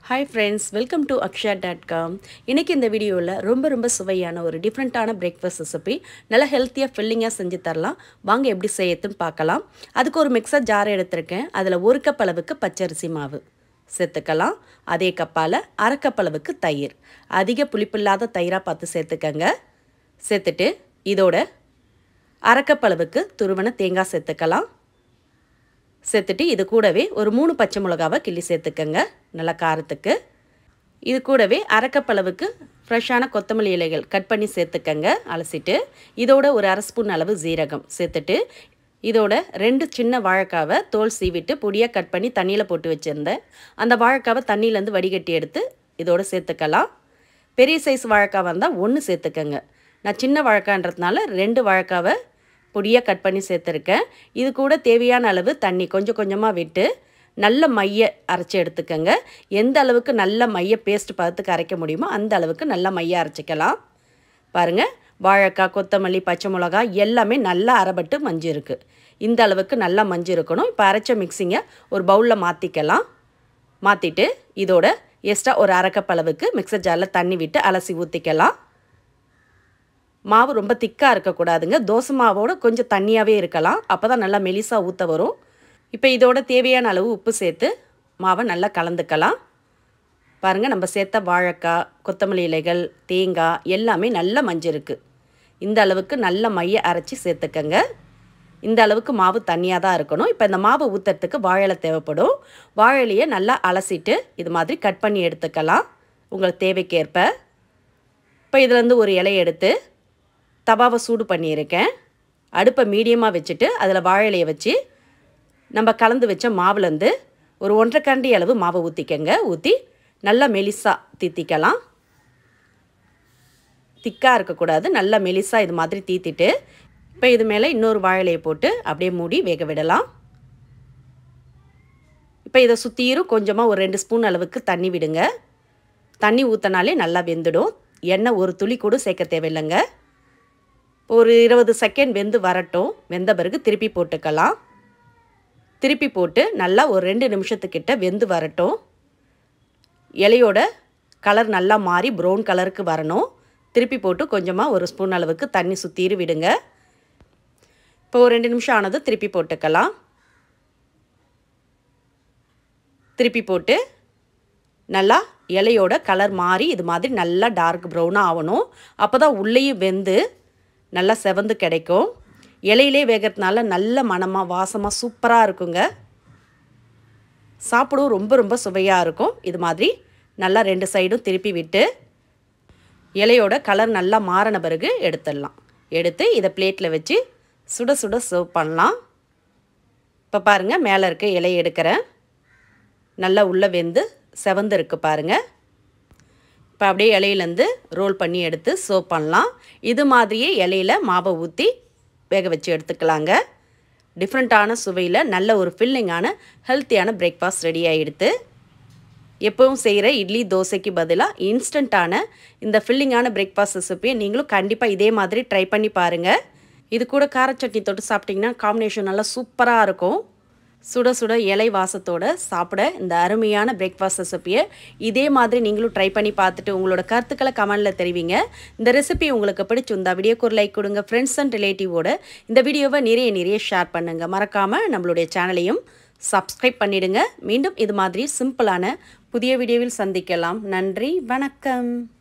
Hi friends, welcome to aksha.com. இன்னைக்கு இந்த வீடியோல ரொம்ப சுவையான ஒரு டிஃபரண்டான பிரேக்ஃபாஸ்ட் ரெசிபி நல்ல ஹெல்த்தியா ஃபில்லிங்கா செஞ்சு தரலாம். வாங்க எப்படி செய்யறதுன்னு பார்க்கலாம். அதுக்கு ஒரு மிக்ஸர் ஜார் எடுத்துர்க்கேன். அதுல 1 கப் அளவுக்கு பச்சரிசி மாவு சேர்த்துக்கலாம். அதே கப்பால 1/2 கப் அளவுக்கு தயிர். அதிக புளிப்பில்லாத தயிரா பார்த்து சேர்த்துக்கங்க. சேர்த்துட்டு இதோட 1/2 கப் அளவுக்கு துருவன தேங்காய் சேர்த்துக்கலாம். சேர்த்துட்டு இது கூடவே ஒரு 3 பச்சை மிளகாவை கிள்ளி சேர்த்துக்கங்க நல்ல காரத்துக்கு. இது கூடவே 1/2 கப் அளவுக்கு ஃப்ரெஷ்ஷான கொத்தமல்லி இலைகள் கட் பண்ணி சேர்த்துக்கங்க அலசிட்டு. இதோட ஒரு 1/2 ஸ்பூன் அளவு ஜீரகம் சேர்த்துட்டு இதோட 2 சின்ன வாழைக்காவை தோல் சீவிட்டு பொடியாக கட் பண்ணி தண்ணியில் போட்டு வச்சுருந்தேன். அந்த வாழைக்காவை தண்ணியிலேருந்து வடிகட்டி எடுத்து இதோட சேர்த்துக்கலாம். பெரிய சைஸ் வாழைக்காவாக இருந்தால் 1 சேர்த்துக்கங்க. நான் சின்ன வாழைக்கான்றதுனால 2 வாழைக்காவை பொடியாக கட் பண்ணி சேர்த்துருக்கேன். இது கூட தேவையான அளவு தண்ணி கொஞ்சம் கொஞ்சமாக விட்டு நல்ல மைய அரைச்சி எடுத்துக்கங்க. எந்த அளவுக்கு நல்ல மைய பேஸ்ட் பார்த்துக்கு அரைக்க முடியுமோ அந்த அளவுக்கு நல்ல மைய அரைச்சிக்கலாம். பாருங்கள், வாழைக்காய், கொத்தமல்லி, பச்சை மிளகாய் எல்லாமே நல்லா அரைபட்டு மஞ்சு இருக்குது. இந்த அளவுக்கு நல்லா மஞ்சு இருக்கணும். இப்போ அரைச்ச மிக்சிங்கை ஒரு பவுலில் மாற்றிக்கலாம். மாற்றிட்டு இதோட எக்ஸ்ட்ரா ஒரு 1/2 கப் அளவுக்கு மிக்சர் ஜாரில் தண்ணி விட்டு அலசி ஊற்றிக்கலாம். மாவு ரொம்ப திக்காக இருக்கக்கூடாதுங்க. தோசை மாவோட கொஞ்சம் தண்ணியாகவே இருக்கலாம். அப்போ தான் நல்லா மெலிசாக ஊற்ற வரும். இப்போ இதோட தேவையான அளவு உப்பு சேர்த்து மாவை நல்லா கலந்துக்கலாம். பாருங்கள், நம்ம சேர்த்த வாழைக்காய், கொத்தமல்லி இலைகள், தேங்காய் எல்லாமே நல்லா மஞ்சள் இருக்குது. இந்த அளவுக்கு நல்ல மைய அரைச்சி சேர்த்துக்கங்க. இந்த அளவுக்கு மாவு தண்ணியாக தான் இருக்கணும். இப்போ இந்த மாவு ஊற்றுறதுக்கு வாழை தேவைப்படும். வாழையிலையை நல்லா அலசிட்டு இது மாதிரி கட் பண்ணி எடுத்துக்கலாம் உங்களுக்கு தேவைக்கேற்ப. இப்போ இதுலேருந்து ஒரு இலையை எடுத்து தவாவை சூடு பண்ணியிருக்கேன். அடுப்பை மீடியமாக வச்சுட்டு அதில் வாழையிலையை வச்சு நம்ம கலந்து வச்ச மாவுலேருந்து ஒரு 1.5 கரண்டி அளவு மாவை ஊற்றிக்கங்க. ஊற்றி நல்லா மெலிசாக தீத்திக்கலாம். திக்காக இருக்கக்கூடாது, நல்லா மெலிசாக இது மாதிரி தீத்திட்டு இப்போ இது மேலே இன்னொரு வாழையிலையை போட்டு அப்படியே மூடி வேக விடலாம். இப்போ இதை சுற்றியும் கொஞ்சமாக ஒரு 2 ஸ்பூன் அளவுக்கு தண்ணி விடுங்க. தண்ணி ஊற்றினாலே நல்லா வெந்துடும். எண்ணெய் ஒரு துளி கூட சேர்க்க தேவையில்லைங்க. ஒரு 20 செகண்ட் வெந்து வரட்டும். வெந்த பிறகு திருப்பி போட்டுக்கலாம். திருப்பி போட்டு நல்லா ஒரு 2 நிமிஷத்துக்கிட்ட வெந்து வரட்டும். இலையோட கலர் நல்லா மாறி ப்ரௌன் கலருக்கு வரணும். திருப்பி போட்டு கொஞ்சமாக ஒரு ஸ்பூன் அளவுக்கு தண்ணி சுற்றிரு விடுங்க. இப்போ ஒரு 2 நிமிஷம் ஆனது திருப்பி போட்டுக்கலாம். திருப்பி போட்டு நல்லா இலையோட கலர் மாறி இது மாதிரி நல்லா டார்க் ப்ரௌனாக ஆகணும். அப்போ தான் உள்ளேயும் வெந்து நல்லா செவந்து கிடைக்கும். இலையிலே வேகிறதுனால நல்ல மணமாக வாசமாக சூப்பராக இருக்குங்க. சாப்பிடவும் ரொம்ப சுவையாக இருக்கும். இது மாதிரி நல்லா 2 சைடும் திருப்பி விட்டு இலையோட கலர் நல்லா மாறின பிறகு எடுத்துடலாம். எடுத்து இதை பிளேட்டில் வச்சு சுட சுட சர்வ் பண்ணலாம். இப்போ பாருங்கள், மேலே இருக்க இலையை எடுக்கிறேன். நல்லா உள்ளே வெந்து செவந்து இருக்குது பாருங்கள். இப்போ அப்படியே இலையிலேருந்து ரோல் பண்ணி எடுத்து சர்வ் பண்ணலாம். இது மாதிரியே இலையில் மாவை ஊற்றி வேக வச்சு எடுத்துக்கலாங்க. டிஃப்ரெண்ட்டான சுவையில் நல்ல ஒரு ஃபில்லிங்கான ஹெல்த்தியான பிரேக்ஃபாஸ்ட் ரெடி ஆகிடுது. எப்பவும் செய்கிற இட்லி தோசைக்கு பதிலாக இன்ஸ்டண்ட்டான இந்த ஃபில்லிங்கான பிரேக்ஃபாஸ்ட் ரெசிபியை நீங்களும் கண்டிப்பாக இதே மாதிரி ட்ரை பண்ணி பாருங்கள். இது கூட கார சட்னி தொட்டு சாப்பிட்டிங்கன்னா காம்பினேஷன் நல்லா சூப்பராக இருக்கும். சுட சுட இலை வாசத்தோடு சாப்பிட இந்த அருமையான பிரேக்ஃபாஸ்ட் ரெசிபியை இதே மாதிரி நீங்களும் ட்ரை பண்ணி பார்த்துட்டு உங்களோட கருத்துக்களை கமெண்டில் தெரிவிங்க. இந்த ரெசிபி உங்களுக்கு பிடிச்சிருந்தா வீடியோக்கு ஒரு லைக் கொடுங்க. ஃப்ரெண்ட்ஸ் அண்ட் ரிலேட்டிவோட இந்த வீடியோவை நிறைய ஷேர் பண்ணுங்கள். மறக்காமல் நம்மளுடைய சேனலையும் சப்ஸ்கிரைப் பண்ணிவிடுங்க. மீண்டும் இது மாதிரி சிம்பிளான புதிய வீடியோவில் சந்திக்கலாம். நன்றி, வணக்கம்.